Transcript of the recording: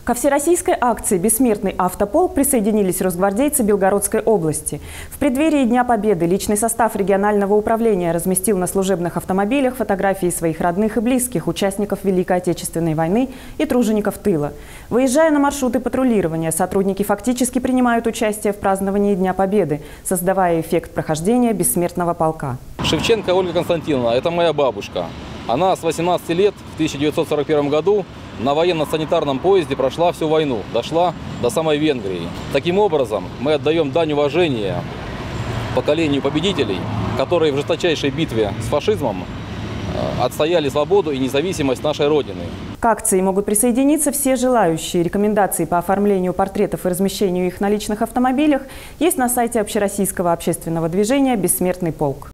Ко всероссийской акции «Бессмертный автополк» присоединились росгвардейцы Белгородской области. В преддверии Дня Победы личный состав регионального управления разместил на служебных автомобилях фотографии своих родных и близких, участников Великой Отечественной войны и тружеников тыла. Выезжая на маршруты патрулирования, сотрудники фактически принимают участие в праздновании Дня Победы, создавая эффект прохождения бессмертного полка. Шевченко Ольга Константиновна – это моя бабушка. Она с 18 лет в 1941 году на военно-санитарном поезде прошла всю войну, дошла до самой Венгрии. Таким образом, мы отдаем дань уважения поколению победителей, которые в жесточайшей битве с фашизмом отстояли свободу и независимость нашей Родины. К акции могут присоединиться все желающие. Рекомендации по оформлению портретов и размещению их на личных автомобилях есть на сайте общероссийского общественного движения «Бессмертный полк».